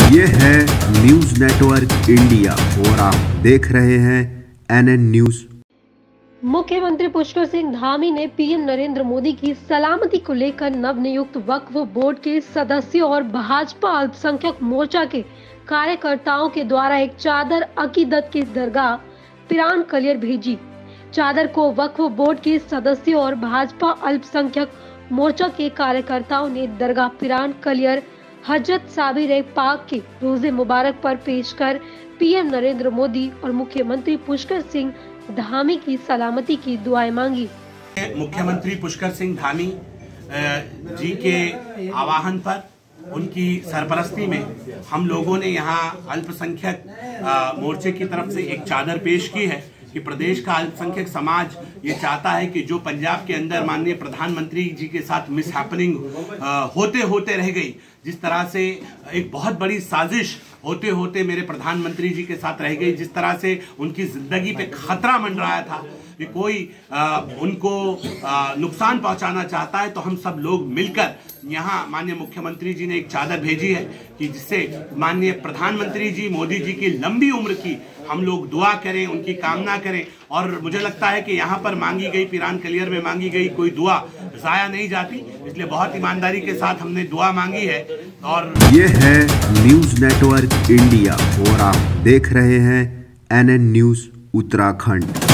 ये है news network India और आप देख रहे हैं NN न्यूज। मुख्यमंत्री पुष्कर सिंह धामी ने पीएम नरेंद्र मोदी की सलामती को लेकर नवनियुक्त वक्फ बोर्ड के सदस्यों और भाजपा अल्पसंख्यक मोर्चा के कार्यकर्ताओं के द्वारा एक चादर अकीदत की दरगाह पिरान कलियर भेजी। चादर को वक्फ बोर्ड के सदस्यों और भाजपा अल्पसंख्यक मोर्चा के कार्यकर्ताओं ने दरगाह पिरान कलियर हजरत साबिर पाक के रोजे मुबारक पर पेश कर पीएम नरेंद्र मोदी और मुख्यमंत्री पुष्कर सिंह धामी की सलामती की दुआएं मांगी। मुख्यमंत्री पुष्कर सिंह धामी जी के आह्वान पर, उनकी सरपरस्ती में हम लोगों ने यहाँ अल्पसंख्यक मोर्चे की तरफ से एक चादर पेश की है कि प्रदेश का अल्पसंख्यक समाज ये चाहता है कि जो पंजाब के अंदर माननीय प्रधानमंत्री जी के साथ मिसहैपनिंग होते होते रह गई, जिस तरह से एक बहुत बड़ी साजिश होते होते मेरे प्रधानमंत्री जी के साथ रह गई, जिस तरह से उनकी जिंदगी पे खतरा मंडराया था कि कोई उनको नुकसान पहुंचाना चाहता है, तो हम सब लोग मिलकर यहाँ माननीय मुख्यमंत्री जी ने एक चादर भेजी है कि जिससे माननीय प्रधानमंत्री जी मोदी जी की लंबी उम्र की हम लोग दुआ करें, उनकी कामना करें। और मुझे लगता है कि यहाँ पर मांगी गई, पिरान कलियर में मांगी गई कोई दुआ जाया नहीं जाती, इसलिए बहुत ईमानदारी के साथ हमने दुआ मांगी है। और ये है न्यूज नेटवर्क इंडिया और आप देख रहे हैं NN न्यूज उत्तराखंड।